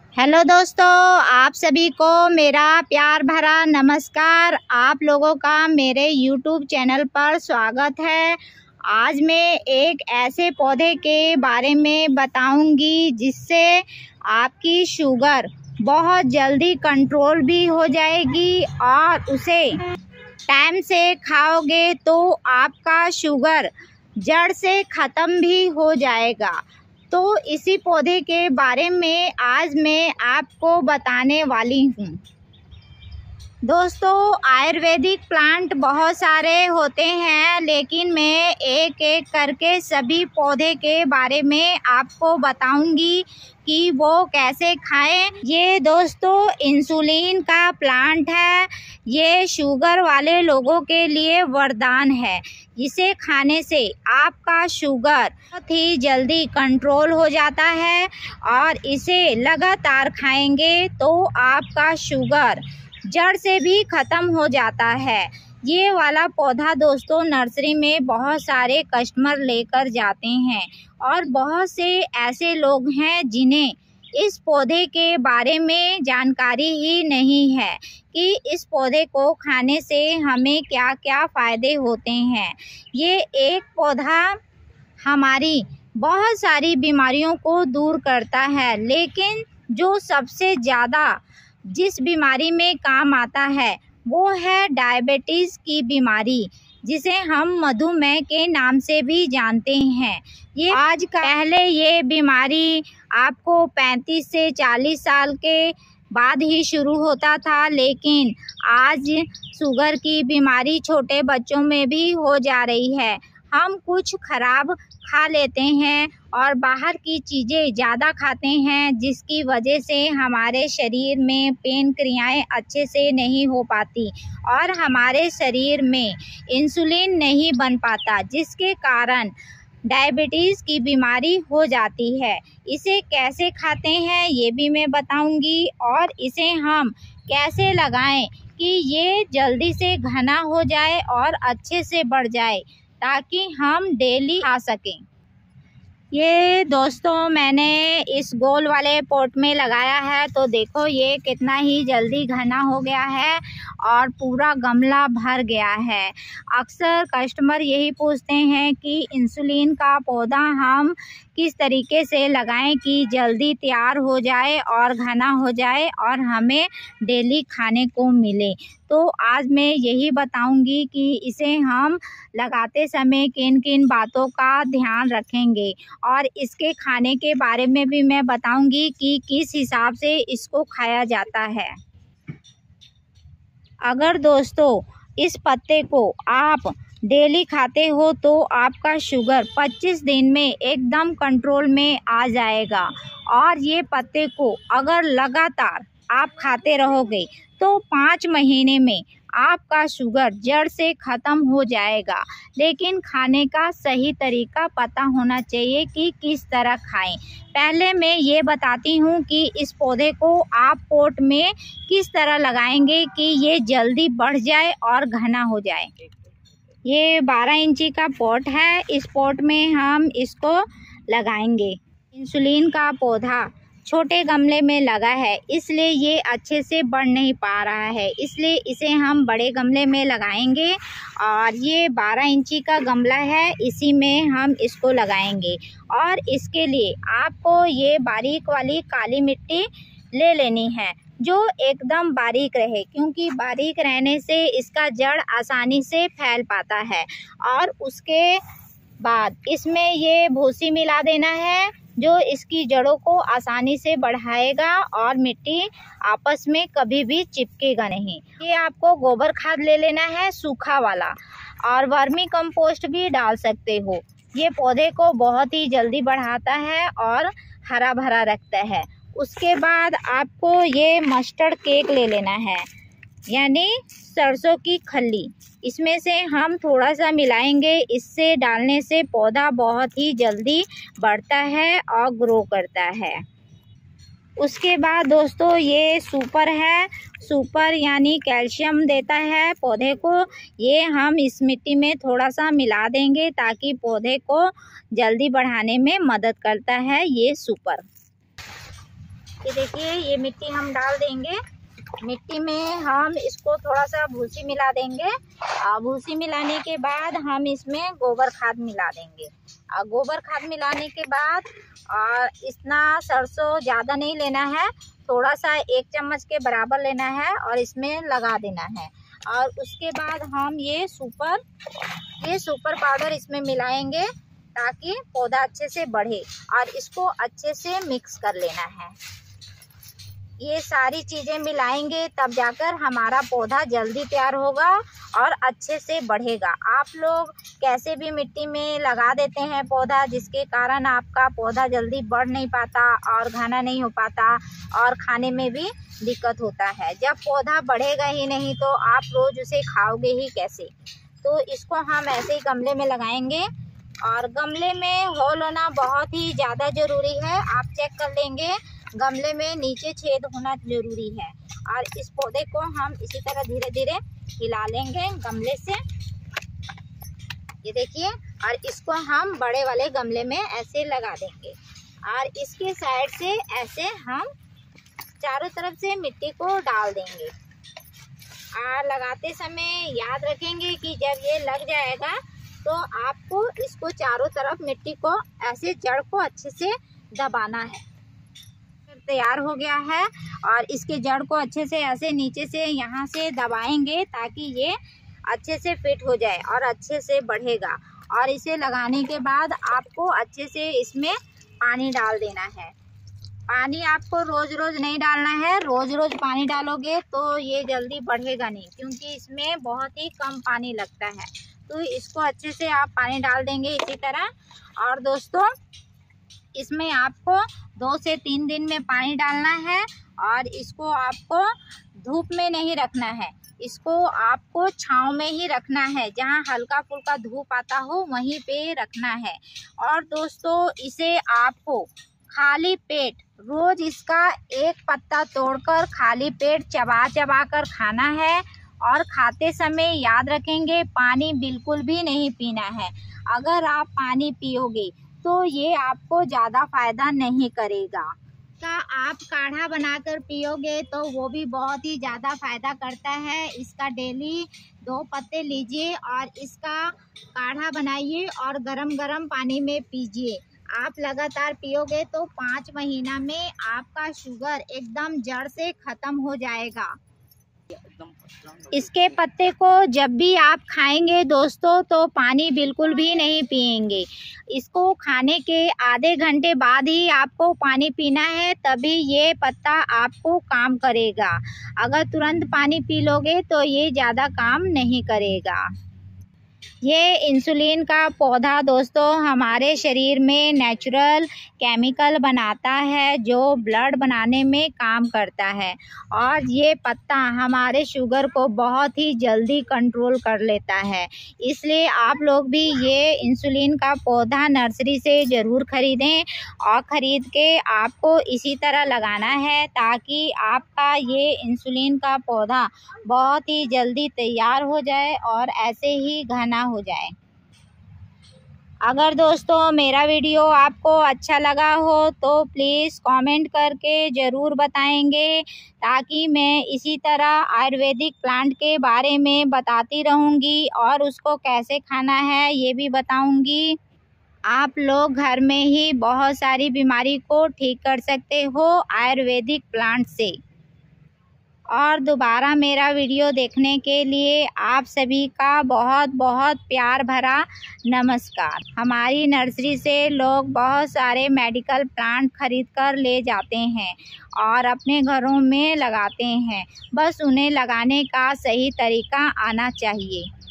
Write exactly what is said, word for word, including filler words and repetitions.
Hello दोस्तों, आप सभी को मेरा प्यार भरा नमस्कार। आप लोगों का मेरे यूट्यूब चैनल पर स्वागत है। आज मैं एक ऐसे पौधे के बारे में बताऊंगी जिससे आपकी शुगर बहुत जल्दी कंट्रोल भी हो जाएगी और उसे टाइम से खाओगे तो आपका शुगर जड़ से ख़त्म भी हो जाएगा। तो इसी पौधे के बारे में आज मैं आपको बताने वाली हूँ। दोस्तों, आयुर्वेदिक प्लांट बहुत सारे होते हैं, लेकिन मैं एक एक करके सभी पौधे के बारे में आपको बताऊंगी कि वो कैसे खाएं। ये दोस्तों इंसुलिन का प्लांट है। ये शुगर वाले लोगों के लिए वरदान है। इसे खाने से आपका शुगर बहुत ही जल्दी कंट्रोल हो जाता है और इसे लगातार खाएंगे तो आपका शुगर जड़ से भी ख़त्म हो जाता है। ये वाला पौधा दोस्तों नर्सरी में बहुत सारे कस्टमर लेकर जाते हैं और बहुत से ऐसे लोग हैं जिन्हें इस पौधे के बारे में जानकारी ही नहीं है कि इस पौधे को खाने से हमें क्या क्या फ़ायदे होते हैं। ये एक पौधा हमारी बहुत सारी बीमारियों को दूर करता है, लेकिन जो सबसे ज़्यादा जिस बीमारी में काम आता है वो है डायबिटीज़ की बीमारी, जिसे हम मधुमेह के नाम से भी जानते हैं। ये आज का पहले ये बीमारी आपको पैंतीस से चालीस साल के बाद ही शुरू होता था, लेकिन आज शुगर की बीमारी छोटे बच्चों में भी हो जा रही है। हम कुछ खराब खा लेते हैं और बाहर की चीज़ें ज़्यादा खाते हैं, जिसकी वजह से हमारे शरीर में पेन क्रियाएँ अच्छे से नहीं हो पाती और हमारे शरीर में इंसुलिन नहीं बन पाता, जिसके कारण डायबिटीज़ की बीमारी हो जाती है। इसे कैसे खाते हैं ये भी मैं बताऊंगी और इसे हम कैसे लगाएं कि ये जल्दी से घना हो जाए और अच्छे से बढ़ जाए, ताकि हम डेली खा सकें। ये दोस्तों मैंने इस गोल वाले पॉट में लगाया है, तो देखो ये कितना ही जल्दी घना हो गया है और पूरा गमला भर गया है। अक्सर कस्टमर यही पूछते हैं कि इंसुलिन का पौधा हम किस तरीके से लगाएं कि जल्दी तैयार हो जाए और घना हो जाए और हमें डेली खाने को मिले। तो आज मैं यही बताऊंगी कि इसे हम लगाते समय किन किन बातों का ध्यान रखेंगे और इसके खाने के बारे में भी मैं बताऊंगी कि किस हिसाब से इसको खाया जाता है। अगर दोस्तों इस पत्ते को आप डेली खाते हो तो आपका शुगर पच्चीस दिन में एकदम कंट्रोल में आ जाएगा और ये पत्ते को अगर लगातार आप खाते रहोगे तो पाँच महीने में आपका शुगर जड़ से ख़त्म हो जाएगा। लेकिन खाने का सही तरीका पता होना चाहिए कि किस तरह खाएं। पहले मैं ये बताती हूँ कि इस पौधे को आप पॉट में किस तरह लगाएंगे कि ये जल्दी बढ़ जाए और घना हो जाए। ये बारह इंची का पॉट है। इस पॉट में हम इसको लगाएंगे। इंसुलिन का पौधा छोटे गमले में लगा है, इसलिए ये अच्छे से बढ़ नहीं पा रहा है, इसलिए इसे हम बड़े गमले में लगाएंगे और ये बारह इंची का गमला है, इसी में हम इसको लगाएंगे। और इसके लिए आपको ये बारीक वाली काली मिट्टी ले लेनी है जो एकदम बारीक रहे, क्योंकि बारीक रहने से इसका जड़ आसानी से फैल पाता है। और उसके बाद इसमें ये भूसी मिला देना है जो इसकी जड़ों को आसानी से बढ़ाएगा और मिट्टी आपस में कभी भी चिपकेगा नहीं। ये आपको गोबर खाद ले लेना है सूखा वाला, और वर्मी कंपोस्ट भी डाल सकते हो। ये पौधे को बहुत ही जल्दी बढ़ाता है और हरा भरा रखता है। उसके बाद आपको ये मस्टर्ड केक ले लेना है, यानी सरसों की खल्ली। इसमें से हम थोड़ा सा मिलाएंगे। इससे डालने से पौधा बहुत ही जल्दी बढ़ता है और ग्रो करता है। उसके बाद दोस्तों ये सुपर है। सुपर यानी कैल्शियम देता है पौधे को। ये हम इस मिट्टी में थोड़ा सा मिला देंगे ताकि पौधे को जल्दी बढ़ाने में मदद करता है ये सुपर। ये देखिए, ये मिट्टी हम डाल देंगे। मिट्टी में हम इसको थोड़ा सा भूसी मिला देंगे और भूसी मिलाने के बाद हम इसमें गोबर खाद मिला देंगे। और गोबर खाद मिलाने के बाद और इतना सरसों ज़्यादा नहीं लेना है, थोड़ा सा एक चम्मच के बराबर लेना है और इसमें लगा देना है। और उसके बाद हम ये सुपर ये सुपर पाउडर इसमें मिलाएंगे ताकि पौधा अच्छे से बढ़े और इसको अच्छे से मिक्स कर लेना है। ये सारी चीज़ें मिलाएंगे तब जाकर हमारा पौधा जल्दी तैयार होगा और अच्छे से बढ़ेगा। आप लोग कैसे भी मिट्टी में लगा देते हैं पौधा, जिसके कारण आपका पौधा जल्दी बढ़ नहीं पाता और घना नहीं हो पाता और खाने में भी दिक्कत होता है। जब पौधा बढ़ेगा ही नहीं तो आप रोज़ उसे खाओगे ही कैसे। तो इसको हम ऐसे ही गमले में लगाएंगे और गमले में होल होना बहुत ही ज़्यादा ज़रूरी है। आप चेक कर लेंगे, गमले में नीचे छेद होना ज़रूरी है। और इस पौधे को हम इसी तरह धीरे धीरे हिला लेंगे गमले से, ये देखिए। और इसको हम बड़े वाले गमले में ऐसे लगा देंगे और इसके साइड से ऐसे हम चारों तरफ से मिट्टी को डाल देंगे। और लगाते समय याद रखेंगे कि जब ये लग जाएगा तो आपको इसको चारों तरफ मिट्टी को ऐसे जड़ को अच्छे से दबाना है। तैयार हो गया है और इसके जड़ को अच्छे से ऐसे नीचे से यहाँ से दबाएंगे ताकि ये अच्छे से फिट हो जाए और अच्छे से बढ़ेगा। और इसे लगाने के बाद आपको अच्छे से इसमें पानी डाल देना है। पानी आपको रोज़ रोज़ नहीं डालना है, रोज़ रोज़ पानी डालोगे तो ये जल्दी बढ़ेगा नहीं, क्योंकि इसमें बहुत ही कम पानी लगता है। तो इसको अच्छे से आप पानी डाल देंगे इसी तरह। और दोस्तों, इसमें आपको दो से तीन दिन में पानी डालना है और इसको आपको धूप में नहीं रखना है, इसको आपको छांव में ही रखना है। जहां हल्का फुल्का धूप आता हो वहीं पे रखना है। और दोस्तों, इसे आपको खाली पेट रोज़ इसका एक पत्ता तोड़कर खाली पेट चबा चबा कर खाना है। और खाते समय याद रखेंगे, पानी बिल्कुल भी नहीं पीना है। अगर आप पानी पियोगे तो ये आपको ज़्यादा फ़ायदा नहीं करेगा। का आप काढ़ा बनाकर पियोगे तो वो भी बहुत ही ज़्यादा फ़ायदा करता है। इसका डेली दो पत्ते लीजिए और इसका काढ़ा बनाइए और गरम गरम पानी में पीजिए। आप लगातार पियोगे तो पाँच महीना में आपका शुगर एकदम जड़ से ख़त्म हो जाएगा। इसके पत्ते को जब भी आप खाएंगे दोस्तों तो पानी बिल्कुल भी नहीं पिएंगे। इसको खाने के आधे घंटे बाद ही आपको पानी पीना है, तभी ये पत्ता आपको काम करेगा। अगर तुरंत पानी पी लोगे तो ये ज़्यादा काम नहीं करेगा। ये इंसुलिन का पौधा दोस्तों हमारे शरीर में नेचुरल केमिकल बनाता है जो ब्लड बनाने में काम करता है। और ये पत्ता हमारे शुगर को बहुत ही जल्दी कंट्रोल कर लेता है। इसलिए आप लोग भी ये इंसुलिन का पौधा नर्सरी से ज़रूर ख़रीदें और ख़रीद के आपको इसी तरह लगाना है ताकि आपका ये इंसुलिन का पौधा बहुत ही जल्दी तैयार हो जाए और ऐसे ही घना हो जाए। अगर दोस्तों मेरा वीडियो आपको अच्छा लगा हो तो प्लीज़ कमेंट करके ज़रूर बताएंगे, ताकि मैं इसी तरह आयुर्वेदिक प्लांट के बारे में बताती रहूँगी और उसको कैसे खाना है ये भी बताऊँगी। आप लोग घर में ही बहुत सारी बीमारी को ठीक कर सकते हो आयुर्वेदिक प्लांट से। और दोबारा मेरा वीडियो देखने के लिए आप सभी का बहुत बहुत प्यार भरा नमस्कार। हमारी नर्सरी से लोग बहुत सारे मेडिकल प्लांट खरीद कर ले जाते हैं और अपने घरों में लगाते हैं, बस उन्हें लगाने का सही तरीका आना चाहिए।